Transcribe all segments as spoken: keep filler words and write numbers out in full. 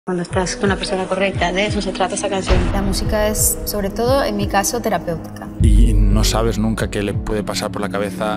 Cuando estás con la persona correcta, de eso se trata esa canción. La música es, sobre todo en mi caso, terapéutica. Y no sabes nunca qué le puede pasar por la cabeza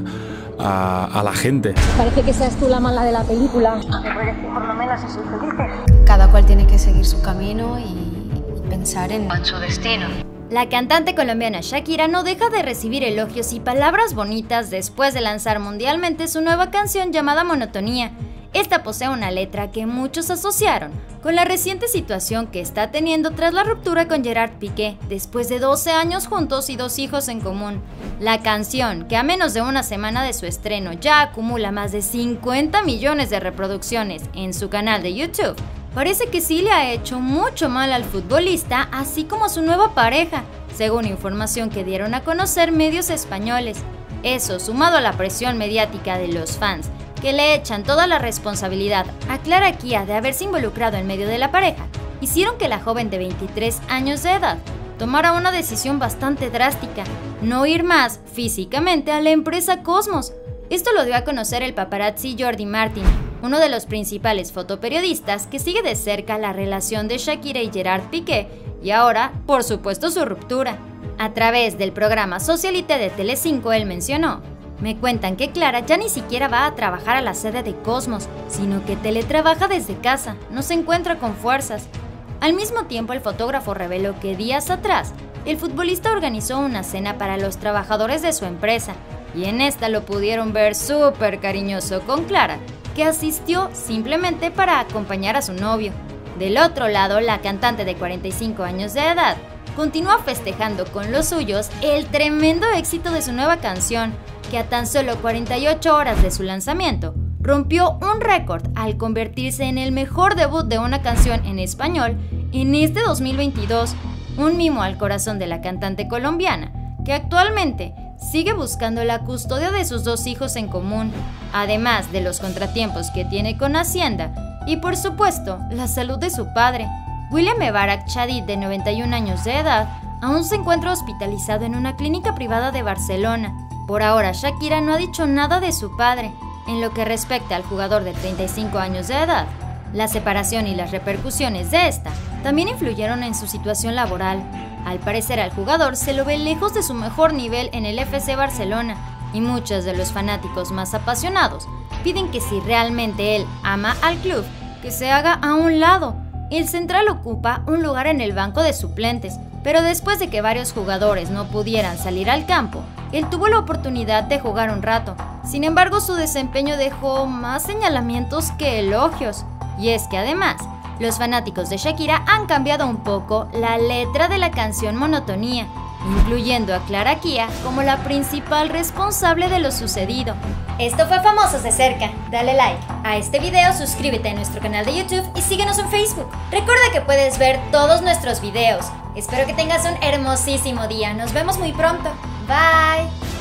a, a la gente. Parece que seas tú la mala de la película. ¿Me puedes decir por lo menos si soy feliz? Cada cual tiene que seguir su camino y, y pensar en, en su destino. La cantante colombiana Shakira no deja de recibir elogios y palabras bonitas después de lanzar mundialmente su nueva canción llamada Monotonía. Esta posee una letra que muchos asociaron con la reciente situación que está teniendo tras la ruptura con Gerard Piqué, después de doce años juntos y dos hijos en común. La canción, que a menos de una semana de su estreno ya acumula más de cincuenta millones de reproducciones en su canal de YouTube, parece que sí le ha hecho mucho mal al futbolista, así como a su nueva pareja, según información que dieron a conocer medios españoles. Eso, sumado a la presión mediática de los fans, que le echan toda la responsabilidad a Clara Kia de haberse involucrado en medio de la pareja, hicieron que la joven de veintitrés años de edad tomara una decisión bastante drástica: no ir más físicamente a la empresa Cosmos. Esto lo dio a conocer el paparazzi Jordi Martin, uno de los principales fotoperiodistas que sigue de cerca la relación de Shakira y Gerard Piqué, y ahora, por supuesto, su ruptura. A través del programa Socialité de Telecinco, él mencionó: "Me cuentan que Clara ya ni siquiera va a trabajar a la sede de Cosmos, sino que teletrabaja desde casa, no se encuentra con fuerzas". Al mismo tiempo, el fotógrafo reveló que días atrás, el futbolista organizó una cena para los trabajadores de su empresa, y en esta lo pudieron ver súper cariñoso con Clara, que asistió simplemente para acompañar a su novio. Del otro lado, la cantante de cuarenta y cinco años de edad continúa festejando con los suyos el tremendo éxito de su nueva canción, que a tan solo cuarenta y ocho horas de su lanzamiento rompió un récord al convertirse en el mejor debut de una canción en español en este dos mil veintidós, un mimo al corazón de la cantante colombiana, que actualmente sigue buscando la custodia de sus dos hijos en común, además de los contratiempos que tiene con Hacienda y, por supuesto, la salud de su padre. William Mebarak Chadid, de noventa y un años de edad, aún se encuentra hospitalizado en una clínica privada de Barcelona. Por ahora, Shakira no ha dicho nada de su padre. En lo que respecta al jugador de treinta y cinco años de edad, la separación y las repercusiones de esta también influyeron en su situación laboral. Al parecer, al jugador se lo ve lejos de su mejor nivel en el F C Barcelona, y muchos de los fanáticos más apasionados piden que si realmente él ama al club, que se haga a un lado. El central ocupa un lugar en el banco de suplentes, pero después de que varios jugadores no pudieran salir al campo, él tuvo la oportunidad de jugar un rato. Sin embargo, su desempeño dejó más señalamientos que elogios. Y es que además, los fanáticos de Shakira han cambiado un poco la letra de la canción Monotonía, incluyendo a Clara Kia como la principal responsable de lo sucedido. Esto fue Famosos de Cerca. Dale like a este video, suscríbete a nuestro canal de YouTube y síguenos en Facebook. Recuerda que puedes ver todos nuestros videos. Espero que tengas un hermosísimo día. Nos vemos muy pronto. Bye.